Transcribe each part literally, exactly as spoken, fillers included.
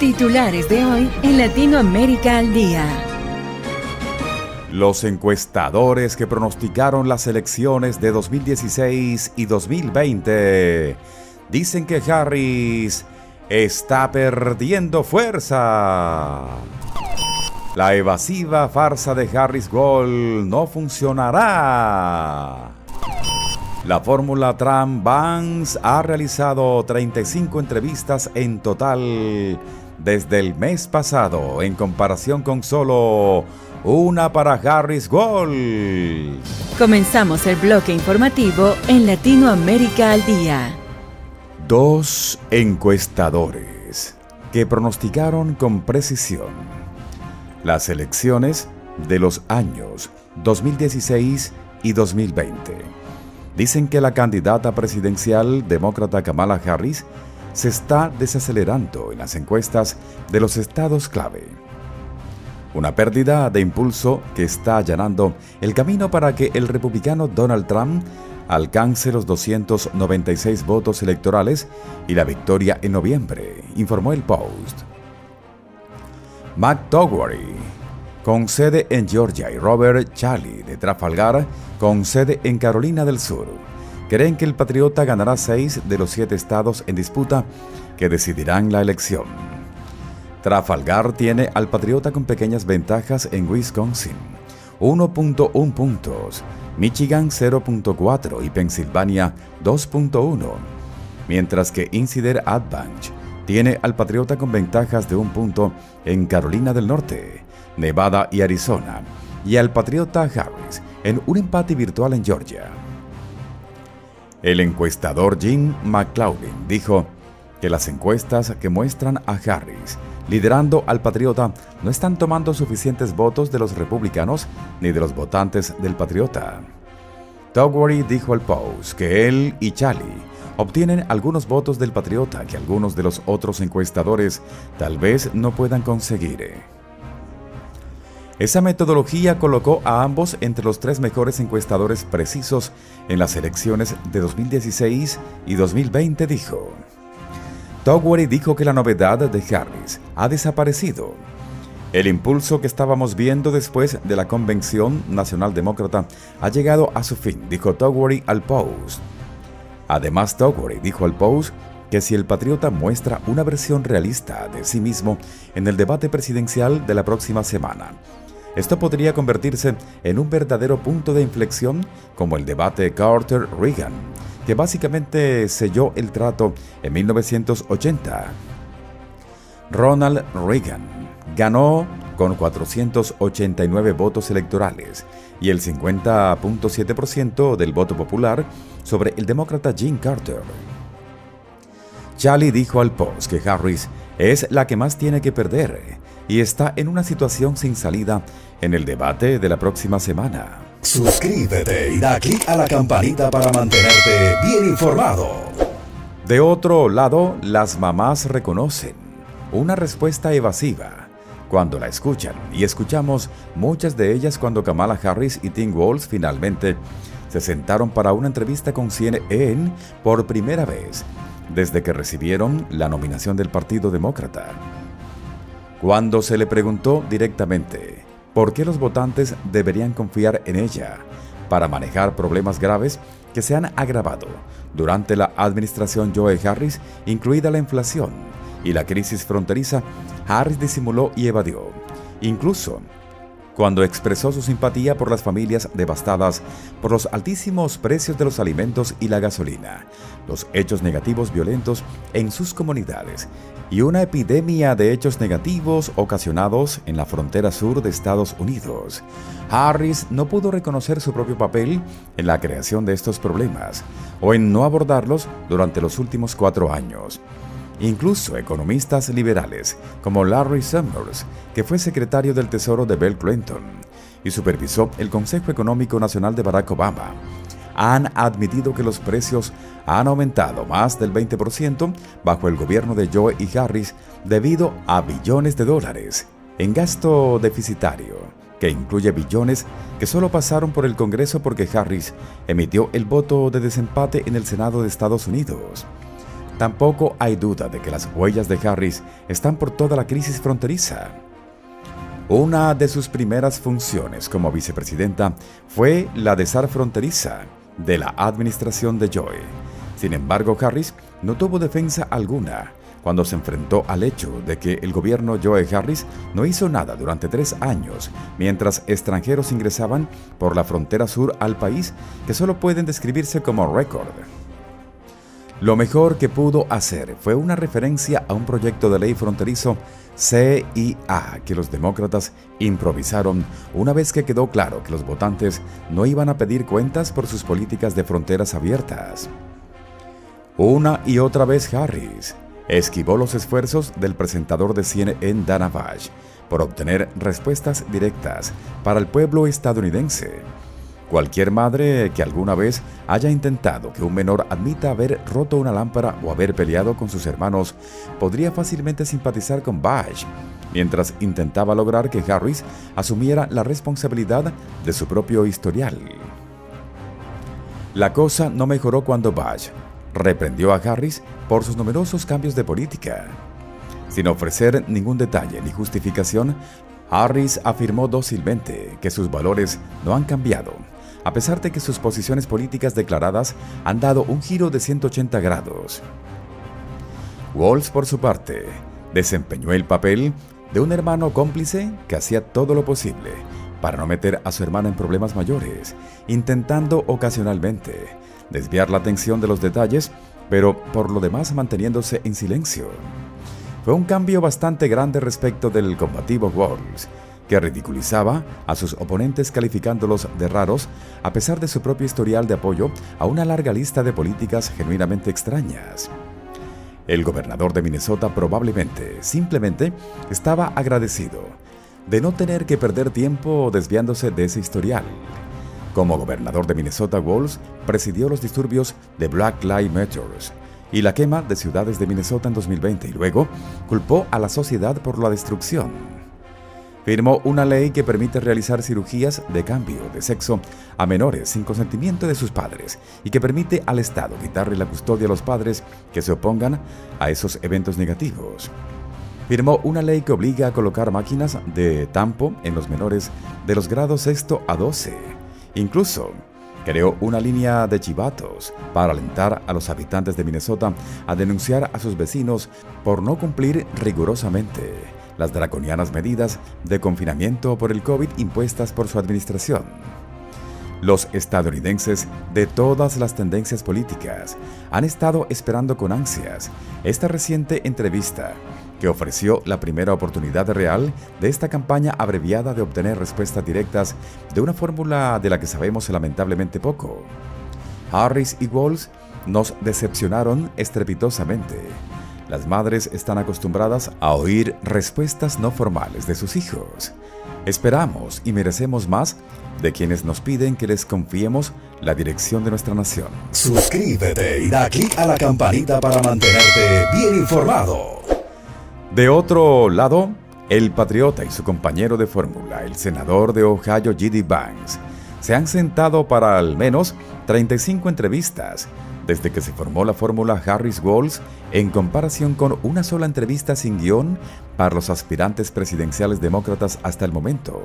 Titulares de hoy en Latinoamérica al Día. Los encuestadores que pronosticaron las elecciones de dos mil dieciséis y dos mil veinte dicen que Harris está perdiendo fuerza. La evasiva farsa de Harris Gold no funcionará. La fórmula Trump-Vance ha realizado treinta y cinco entrevistas en total desde el mes pasado, en comparación con solo una para Harris Gold. Comenzamos el bloque informativo en Latinoamérica al Día. Dos encuestadores que pronosticaron con precisión las elecciones de los años dos mil dieciséis y dos mil veinte. Dicen que la candidata presidencial demócrata Kamala Harris se está desacelerando en las encuestas de los estados clave. Una pérdida de impulso que está allanando el camino para que el republicano Donald Trump alcance los doscientos noventa y seis votos electorales y la victoria en noviembre, informó el Post. McDougherty, con sede en Georgia, y Robert Charlie de Trafalgar, con sede en Carolina del Sur, creen que el patriota ganará seis de los siete estados en disputa que decidirán la elección. Trafalgar tiene al patriota con pequeñas ventajas en Wisconsin, uno punto uno puntos, Michigan cero punto cuatro y Pensilvania dos punto uno, mientras que Insider Advantage tiene al patriota con ventajas de un punto en Carolina del Norte, Nevada y Arizona, y al patriota Harris en un empate virtual en Georgia. El encuestador Jim McLaughlin dijo que las encuestas que muestran a Harris liderando al patriota no están tomando suficientes votos de los republicanos ni de los votantes del patriota. Dougherty dijo al Post que él y Charlie obtienen algunos votos del patriota que algunos de los otros encuestadores tal vez no puedan conseguir. Esa metodología colocó a ambos entre los tres mejores encuestadores precisos en las elecciones de dos mil dieciséis y dos mil veinte, dijo. Dougherty dijo que la novedad de Harris ha desaparecido. El impulso que estábamos viendo después de la Convención Nacional Demócrata ha llegado a su fin, dijo Dougherty al Post. Además, Dougherty dijo al Post que si el patriota muestra una versión realista de sí mismo en el debate presidencial de la próxima semana, esto podría convertirse en un verdadero punto de inflexión como el debate Carter-Reagan, que básicamente selló el trato en mil novecientos ochenta. Ronald Reagan ganó con cuatrocientos ochenta y nueve votos electorales y el cincuenta punto siete por ciento del voto popular sobre el demócrata Jimmy Carter. Charlie dijo al Post que Harris es la que más tiene que perder y está en una situación sin salida en el debate de la próxima semana. Suscríbete y da clic a la campanita para mantenerte bien informado. De otro lado, las mamás reconocen una respuesta evasiva cuando la escuchan, y escuchamos muchas de ellas cuando Kamala Harris y Tim Walz finalmente se sentaron para una entrevista con C N N por primera vez desde que recibieron la nominación del Partido Demócrata. Cuando se le preguntó directamente por qué los votantes deberían confiar en ella para manejar problemas graves que se han agravado durante la administración Joe Harris, incluida la inflación y la crisis fronteriza, Harris disimuló y evadió. Incluso cuando expresó su simpatía por las familias devastadas por los altísimos precios de los alimentos y la gasolina, los hechos negativos violentos en sus comunidades y una epidemia de hechos negativos ocasionados en la frontera sur de Estados Unidos, Harris no pudo reconocer su propio papel en la creación de estos problemas o en no abordarlos durante los últimos cuatro años. Incluso economistas liberales como Larry Summers, que fue secretario del Tesoro de Bill Clinton y supervisó el Consejo Económico Nacional de Barack Obama, han admitido que los precios han aumentado más del veinte por ciento bajo el gobierno de Joe y Harris debido a billones de dólares en gasto deficitario, que incluye billones que solo pasaron por el Congreso porque Harris emitió el voto de desempate en el Senado de Estados Unidos. tampoco hay duda de que las huellas de Harris están por toda la crisis fronteriza. Una de sus primeras funciones como vicepresidenta fue la de zar fronteriza de la administración de Joe. Sin embargo, Harris no tuvo defensa alguna cuando se enfrentó al hecho de que el gobierno Joe Harris no hizo nada durante tres años, mientras extranjeros ingresaban por la frontera sur al país, que solo pueden describirse como récord. Lo mejor que pudo hacer fue una referencia a un proyecto de ley fronterizo C I A que los demócratas improvisaron una vez que quedó claro que los votantes no iban a pedir cuentas por sus políticas de fronteras abiertas. Una y otra vez Harris esquivó los esfuerzos del presentador de C N N Dana Bash por obtener respuestas directas para el pueblo estadounidense. Cualquier madre que alguna vez haya intentado que un menor admita haber roto una lámpara o haber peleado con sus hermanos podría fácilmente simpatizar con Bash, mientras intentaba lograr que Harris asumiera la responsabilidad de su propio historial. La cosa no mejoró cuando Bash reprendió a Harris por sus numerosos cambios de política. Sin ofrecer ningún detalle ni justificación, Harris afirmó dócilmente que sus valores no han cambiado, a pesar de que sus posiciones políticas declaradas han dado un giro de ciento ochenta grados. Walz, por su parte, desempeñó el papel de un hermano cómplice que hacía todo lo posible para no meter a su hermana en problemas mayores, intentando ocasionalmente desviar la atención de los detalles, pero por lo demás manteniéndose en silencio. Fue un cambio bastante grande respecto del combativo Walz, que ridiculizaba a sus oponentes calificándolos de raros a pesar de su propio historial de apoyo a una larga lista de políticas genuinamente extrañas. El gobernador de Minnesota probablemente, simplemente, estaba agradecido de no tener que perder tiempo desviándose de ese historial. Como gobernador de Minnesota, Walz presidió los disturbios de Black Lives Matter y la quema de ciudades de Minnesota en dos mil veinte y luego culpó a la sociedad por la destrucción. Firmó una ley que permite realizar cirugías de cambio de sexo a menores sin consentimiento de sus padres y que permite al Estado quitarle la custodia a los padres que se opongan a esos eventos negativos. Firmó una ley que obliga a colocar máquinas de tampo en los menores de los grados sexto a doce. Incluso creó una línea de chivatos para alentar a los habitantes de Minnesota a denunciar a sus vecinos por no cumplir rigurosamente las draconianas medidas de confinamiento por el COVID impuestas por su administración. Los estadounidenses de todas las tendencias políticas han estado esperando con ansias esta reciente entrevista que ofreció la primera oportunidad real de esta campaña abreviada de obtener respuestas directas de una fórmula de la que sabemos lamentablemente poco. Harris y Walz nos decepcionaron estrepitosamente. Las madres están acostumbradas a oír respuestas no formales de sus hijos. Esperamos y merecemos más de quienes nos piden que les confiemos la dirección de nuestra nación. Suscríbete y da clic a la campanita para mantenerte bien informado. De otro lado, el patriota y su compañero de fórmula, el senador de Ohio J D Vance, se han sentado para al menos treinta y cinco entrevistas desde que se formó la fórmula Harris-Walz, en comparación con una sola entrevista sin guión para los aspirantes presidenciales demócratas hasta el momento.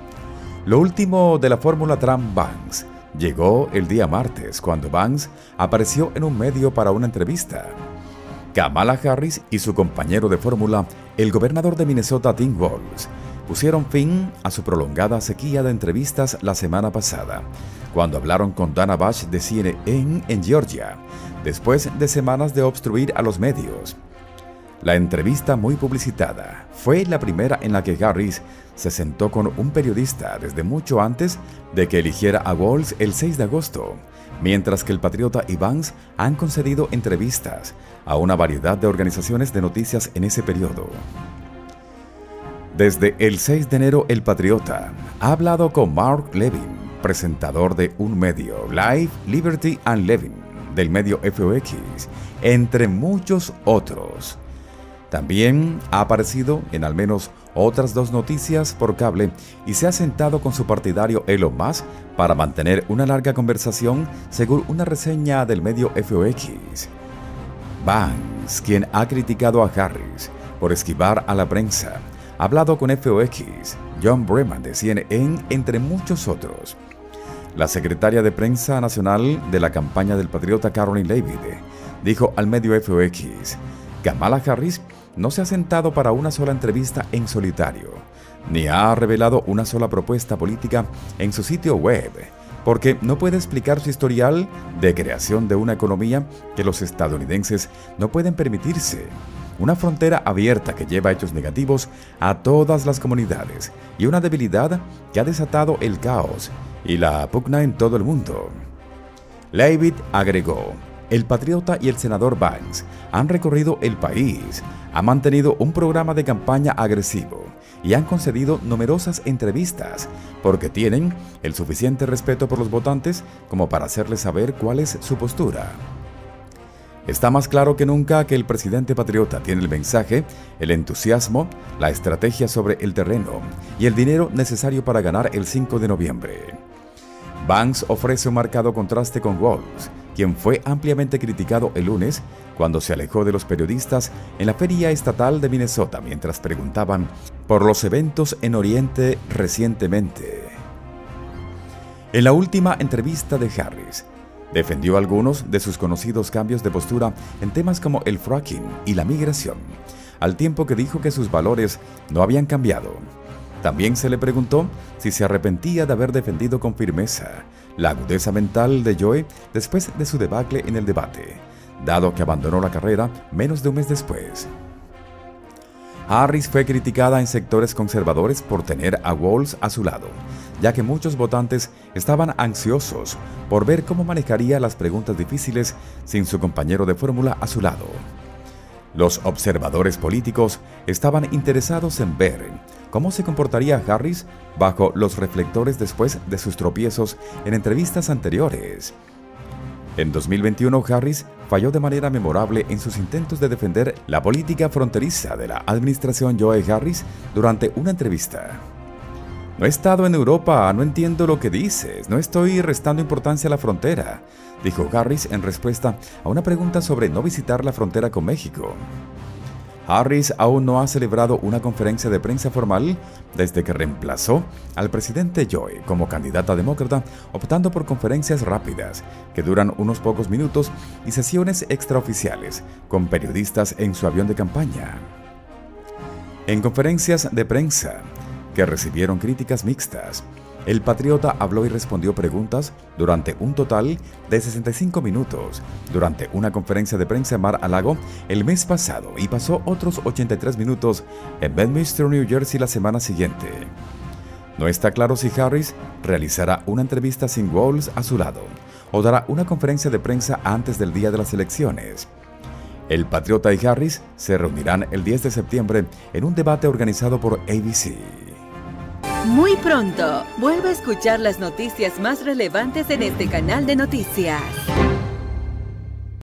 Lo último de la fórmula Trump-Vance llegó el día martes, cuando Vance apareció en un medio para una entrevista. Kamala Harris y su compañero de fórmula, el gobernador de Minnesota Tim Walz, pusieron fin a su prolongada sequía de entrevistas la semana pasada, cuando hablaron con Dana Bash de C N N en Georgia, después de semanas de obstruir a los medios. La entrevista, muy publicitada, fue la primera en la que Harris se sentó con un periodista desde mucho antes de que eligiera a Walz el seis de agosto, mientras que el patriota y Vance han concedido entrevistas a una variedad de organizaciones de noticias en ese periodo. Desde el seis de enero, el patriota ha hablado con Mark Levin, presentador de un medio, Life, Liberty and Levin, del medio F O X, entre muchos otros. También ha aparecido en al menos otras dos noticias por cable y se ha sentado con su partidario Elon Musk para mantener una larga conversación, según una reseña del medio F O X. Vance, quien ha criticado a Harris por esquivar a la prensa, ha hablado con F O X, John Breman de C N N, entre muchos otros. La secretaria de Prensa Nacional de la campaña del patriota Karoline Leavitt dijo al medio F O X: Kamala Harris no se ha sentado para una sola entrevista en solitario, ni ha revelado una sola propuesta política en su sitio web, porque no puede explicar su historial de creación de una economía que los estadounidenses no pueden permitirse. Una frontera abierta que lleva hechos negativos a todas las comunidades y una debilidad que ha desatado el caos y la pugna en todo el mundo. Leavitt agregó: el patriota y el senador Vance han recorrido el país, han mantenido un programa de campaña agresivo y han concedido numerosas entrevistas porque tienen el suficiente respeto por los votantes como para hacerles saber cuál es su postura. Está más claro que nunca que el presidente patriota tiene el mensaje, el entusiasmo, la estrategia sobre el terreno y el dinero necesario para ganar el cinco de noviembre. Vance ofrece un marcado contraste con Walz, quien fue ampliamente criticado el lunes cuando se alejó de los periodistas en la feria estatal de Minnesota mientras preguntaban por los eventos en Oriente recientemente. En la última entrevista de Harris, defendió algunos de sus conocidos cambios de postura en temas como el fracking y la migración, al tiempo que dijo que sus valores no habían cambiado. También se le preguntó si se arrepentía de haber defendido con firmeza la agudeza mental de Joe después de su debacle en el debate, dado que abandonó la carrera menos de un mes después. Harris fue criticada en sectores conservadores por tener a Walz a su lado, ya que muchos votantes estaban ansiosos por ver cómo manejaría las preguntas difíciles sin su compañero de fórmula a su lado. Los observadores políticos estaban interesados en ver cómo se comportaría Harris bajo los reflectores después de sus tropiezos en entrevistas anteriores. En dos mil veintiuno, Harris falló de manera memorable en sus intentos de defender la política fronteriza de la administración Joe Harris durante una entrevista. No he estado en Europa, no entiendo lo que dices, no estoy restando importancia a la frontera, dijo Harris en respuesta a una pregunta sobre no visitar la frontera con México. Harris aún no ha celebrado una conferencia de prensa formal desde que reemplazó al presidente Joe como candidata demócrata, optando por conferencias rápidas que duran unos pocos minutos y sesiones extraoficiales con periodistas en su avión de campaña. En conferencias de prensa que recibieron críticas mixtas, el patriota habló y respondió preguntas durante un total de sesenta y cinco minutos durante una conferencia de prensa en Mar-a-Lago el mes pasado y pasó otros ochenta y tres minutos en Bedminster, New Jersey la semana siguiente. No está claro si Harris realizará una entrevista sin Walz a su lado o dará una conferencia de prensa antes del día de las elecciones. El patriota y Harris se reunirán el diez de septiembre en un debate organizado por A B C. Muy pronto, vuelve a escuchar las noticias más relevantes en este canal de noticias.